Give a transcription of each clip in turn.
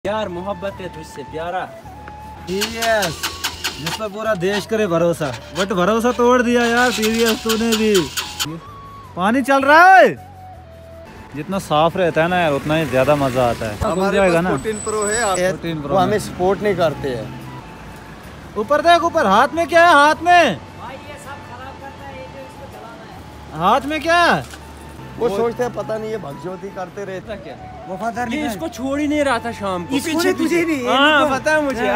यार मोहब्बत है तुझसे प्यारा। टीवीएस जिस पर पूरा देश करे भरोसा, बट भरोसा तोड़ दिया यार टीवीएस तूने भी। पानी चल रहा है, जितना साफ रहता है ना यार उतना ही ज्यादा मजा आता है। हमारे जाएगा ना 14 प्रो है, 14 वो हमें सपोर्ट नहीं करते हैं। ऊपर देख, ऊपर हाथ में क्या है? हाथ में भाई ये सब खराब करता है, ये जो इसको चलाना है। हाथ में क्या है? वो सोचते हैं पता नहीं ये भगजोती करते रहता क्या। वफादार ये इसको छोड़ ही नहीं रहा था शाम को। पीछे तुझे भी हाँ पता है मुझे।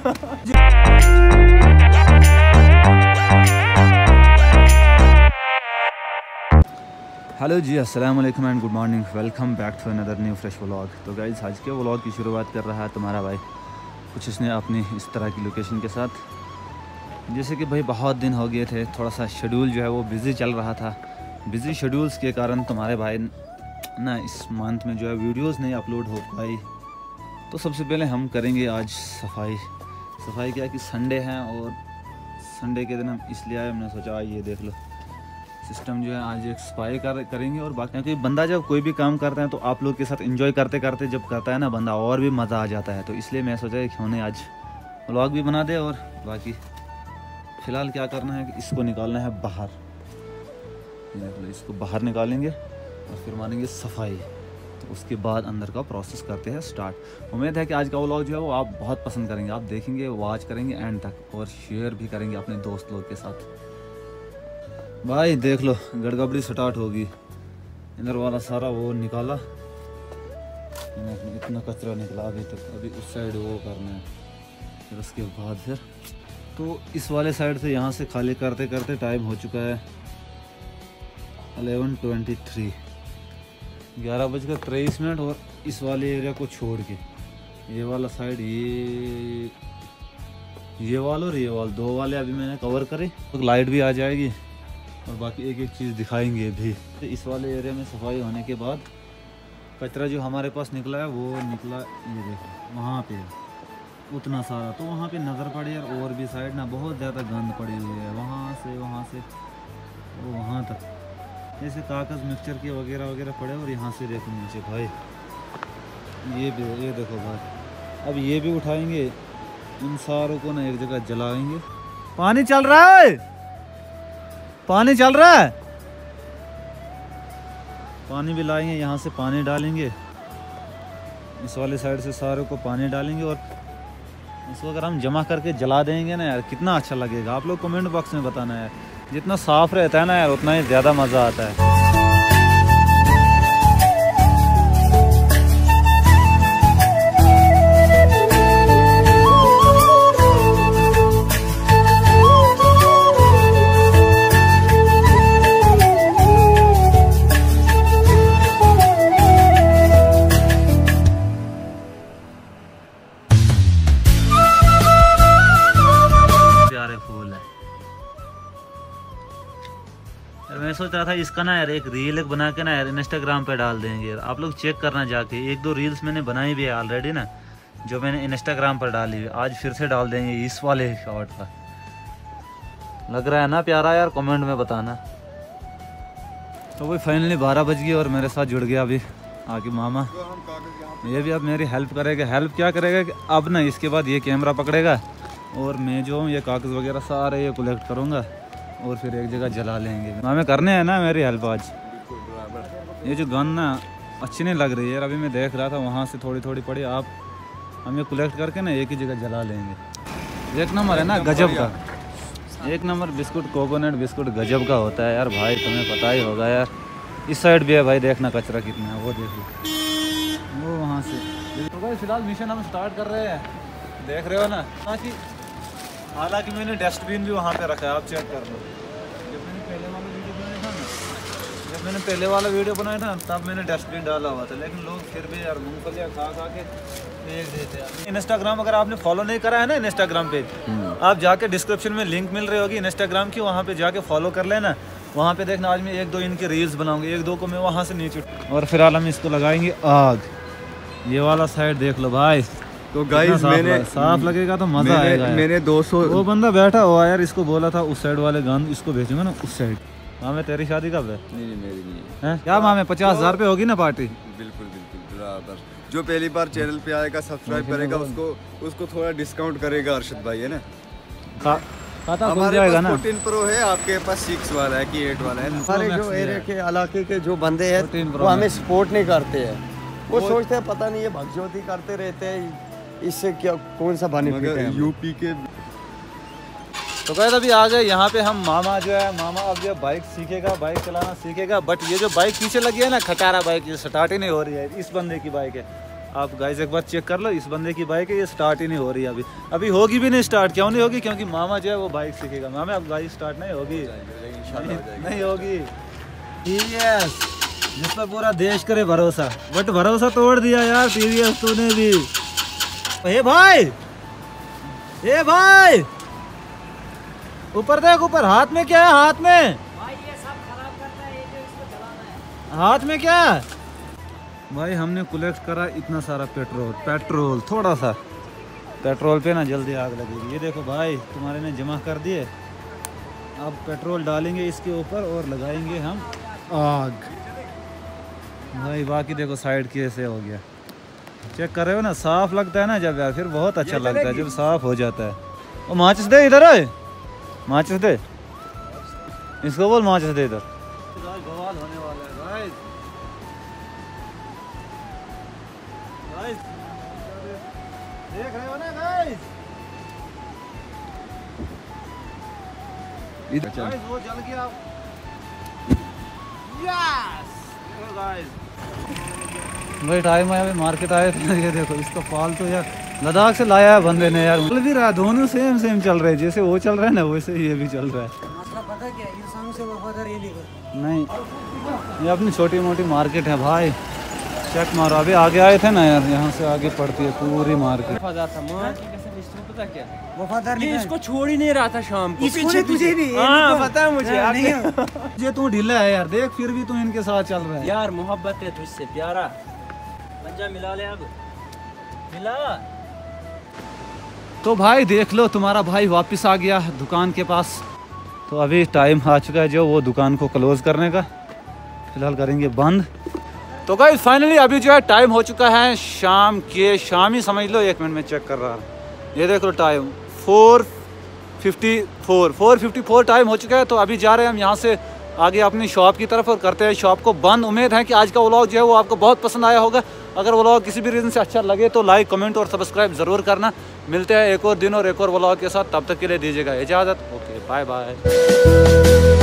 हेलो जी, अस्सलाम वालेकुम and good morning. Welcome back to another new fresh vlog. तो गाइस आज के व्लॉग की शुरुआत कर रहा है तुम्हारा भाई कुछ इसने अपनी इस तरह की लोकेशन के साथ। जैसे कि भाई बहुत दिन हो गए थे, थोड़ा सा शेड्यूल जो है वो बिज़ी चल रहा था। बिज़ी शेड्यूल्स के कारण तुम्हारे भाई ना इस मंथ में जो है वीडियोस नहीं अपलोड हो पाई। तो सबसे पहले हम करेंगे आज सफाई क्या कि संडे है और संडे के दिन हम इसलिए आए, हमने सोचा ये देख लो सिस्टम जो है आज एक सफाई करेंगे। और बाकी क्योंकि बंदा जब कोई भी काम करता है तो आप लोग के साथ एंजॉय करते करते जब करता है ना बंदा और भी मज़ा आ जाता है। तो इसलिए मैं सोचा क्यों नहीं आज व्लॉग भी बना दे। और बाकी फ़िलहाल क्या करना है कि इसको निकालना है बाहर। इसको बाहर निकालेंगे और फिर मानेंगे सफाई। तो उसके बाद अंदर का प्रोसेस करते हैं स्टार्ट। उम्मीद है कि आज का व्लॉग जो है वो आप बहुत पसंद करेंगे। आप देखेंगे, वॉच करेंगे एंड तक और शेयर भी करेंगे अपने दोस्त लोग के साथ। भाई देख लो गड़गबड़ी स्टार्ट होगी। इधर वाला सारा वो निकाला, इतना कचरा निकला अभी तक। अभी उस साइड वो करना है, फिर उसके बाद फिर तो इस वाले साइड से यहाँ से खाली करते करते टाइम हो चुका है 11:23, 11:23। और इस वाले एरिया को छोड़ के ये वाला साइड, ये वाला और ये वाला, दो वाले अभी मैंने कवर करे। तो लाइट भी आ जाएगी और बाकी एक एक चीज़ दिखाएंगे भी। तो इस वाले एरिया में सफाई होने के बाद कचरा जो हमारे पास निकला है वो निकला, ये देखो वहाँ पे उतना सारा। तो वहाँ पे नज़र पड़ी यार, और भी साइड ना बहुत ज़्यादा गंद पड़ी हुई है, वहाँ से तो वहाँ तक जैसे कागज़ मिक्सचर के वगैरह पड़े। और यहाँ से देखो नीचे भाई ये देखो भाई। अब ये भी उठाएंगे, इन सारों को ना एक जगह जलाएंगे। पानी चल रहा है, पानी चल रहा है। पानी भी लाएंगे, यहाँ से पानी डालेंगे, इस वाले साइड से सारों को पानी डालेंगे। और इसको अगर हम जमा करके जला देंगे ना यार कितना अच्छा लगेगा। आप लोग कमेंट बॉक्स में बताना यार। जितना साफ रहता है ना यार उतना ही ज़्यादा मज़ा आता है। मैं सोच रहा था इसका ना यार एक रील बना के ना यार इंस्टाग्राम पे डाल देंगे यार। आप लोग चेक करना जाके, एक दो रील्स मैंने बनाई भी है ऑलरेडी ना, जो मैंने इंस्टाग्राम पर डाली है। आज फिर से डाल देंगे इस वाले शॉट का। लग रहा है ना प्यारा यार? कमेंट में बताना। तो वही फाइनली 12 बज गई और मेरे साथ जुड़ गया अभी आके मामा। ये भी अब मेरी हेल्प करेगा। हेल्प क्या करेगा कि अब ना इसके बाद ये कैमरा पकड़ेगा और मैं जो हूँ ये कागज़ वगैरह सारे ये कलेक्ट करूँगा और फिर एक जगह जला लेंगे। हमें करने हैं ना मेरी हेल्प आज। ये जो गन ना अच्छी नहीं लग रही है यार, अभी मैं देख रहा था वहाँ से थोड़ी थोड़ी पड़ी। आप हमें कलेक्ट करके ना एक ही जगह जला लेंगे। एक नंबर है ना गजब का, एक नंबर बिस्कुट, कोकोनट बिस्कुट गजब का होता है यार भाई, तुम्हें पता ही होगा यार। इस साइड भी है भाई, देखना कचरा कितना है वो देख लो, वो वहाँ से। तो भाई फिलहाल मिशन हम स्टार्ट कर रहे हैं, देख रहे हो ना। हालांकि मैंने डस्टबिन भी वहाँ पे रखा है, आप चेक कर लो। जब मैंने पहले वाला वीडियो बनाया था तब मैंने डस्टबिन डाला हुआ था, लेकिन लोग फिर भी यार मूंगफलियाँ खा के फेंक देते हैं। इंस्टाग्राम अगर आपने फॉलो नहीं करा है ना इंस्टाग्राम पे, आप जाके डिस्क्रिप्शन में लिंक मिल रही होगी इंस्टाग्राम की, वहाँ पे जाके फॉलो कर लेना। वहाँ पे देखना आज मैं एक दो इनके रील्स बनाऊंगी, एक दो को मैं वहाँ से नीचे। और फिलहाल हम इसको लगाएंगे आग। ये वाला साइड देख लो भाई। तो गाइस मैंने साफ लगेगा तो मजा आएगा। मैंने 200 वो बंदा बैठा हुआ यार, इसको बोला था उस साइड वाले गन इसको भेजूंगा ना उस साइड। मामे तेरी शादी कब है? नहीं मेरी नहीं है क्या मामे? 50,000 रुपये होगी ना पार्टी? बिल्कुल बराबर। जो पहली बार चैनल पे आएगा सब्सक्राइब करेगा उसको थोड़ा डिस्काउंट करेगा अर्शद भाई, है ना। खाता खुल हमारे जाएगा पास ना। 14 प्रो है, आपके पास 6 वाला है कि 8 वाला है ना। हमारे जो एरिया के इलाके के जो बंदे हैं 14 Pro वो हमें सपोर्ट नहीं करते हैं। वो सोचते हैं पता नहीं ये भगजोती करते रहते हैं, इससे क्या कौन सा बेनिफिट मगर है। यूपी के तो गाइस अभी आ गए यहाँ पे हम। मामा जो है, मामा अब ये बाइक सीखेगा, बाइक चलाना सीखेगा। बट ये जो बाइक पीछे लगी है ना, खटारा बाइक, ये स्टार्ट ही नहीं हो रही है। इस बंदे की बाइक है। आप गाइस एक बार चेक कर लो, इस बंदे की बाइक है, ये स्टार्ट ही नहीं हो रही है। अभी होगी भी नहीं स्टार्ट। क्यों नहीं होगी? क्योंकि मामा जो है वो बाइक सीखेगा। मामा अब बाइक स्टार्ट नहीं होगी, नहीं होगी। टीवीएस जिस पर पूरा देश करे भरोसा, बट भरोसा तोड़ दिया यार टीवीएस तूने भी। हे भाई, हे भाई, ऊपर देख, ऊपर। हाथ में क्या है? हाथ में भाई ये सब खराब करता है, ये जो इसको चलाना है। हाथ में क्या है? भाई हमने कलेक्ट करा इतना सारा पेट्रोल। थोड़ा सा पेट्रोल पे ना जल्दी आग लगेगी। ये देखो भाई, तुम्हारे ने जमा कर दिए। अब पेट्रोल डालेंगे इसके ऊपर और लगाएंगे हम आग। भाई बाकी देखो साइड कैसे हो गया। चेक कर रहे हो ना, साफ लगता है ना जब यार, फिर बहुत अच्छा लगता है जब साफ हो जाता है। वो माचिस दे इधर, है माचिस दे, इसको बोल माचिस दे इधर। बवाल होने वाला है गाइस। गाइस देख रहे हो ना गाइस, गाइस वो जल गया। यस देखो गाइस, भाई टाइम है, अभी मार्केट आए थे। ये देखो इसको फालतू यार लद्दाख से लाया है बंदे ने यार। चल भी रहा, दोनों सेम चल रहे हैं। जैसे वो चल रहा है ना, वैसे ये भी चल रहा है। मसला पता क्या है, इंसान से वफादार ये नहीं। नहीं, ये अपनी छोटी मोटी मार्केट है भाई। चेक मारो, अभी आगे आए थे ना यार, यहाँ से आगे पड़ती है पूरी मार्केट। वफादार था मां की कसम, इसको पता क्या वफादार नहीं, इसको छोड़ ही नहीं रहा था शाम को। इसको तुझे भी पता है मुझे। ये तू ढीला है यार, देख फिर भी तू इनके साथ चल रहा है यार। मोहब्बत है तुझसे प्यारा, पंजा मिला ले अब, मिला। तो भाई देख लो, तुम्हारा भाई वापस आ गया दुकान के पास। तो अभी टाइम आ चुका है जो वो दुकान को क्लोज करने का, फिलहाल करेंगे बंद। तो गाइस फाइनली अभी जो है टाइम हो चुका है शाम ही समझ लो। 1 मिनट में चेक कर रहा हूँ, ये देख लो टाइम 4:54 टाइम हो चुका है। तो अभी जा रहे हैं हम यहाँ से आगे अपनी शॉप की तरफ और करते हैं शॉप को बंद। उम्मीद है कि आज का व्लॉग जो है वो आपको बहुत पसंद आया होगा। अगर व्लॉग किसी भी रीज़न से अच्छा लगे तो लाइक, कमेंट और सब्सक्राइब ज़रूर करना। मिलते हैं एक और दिन और एक और व्लॉग के साथ, तब तक के लिए दीजिएगा इजाज़त। Okay bye bye.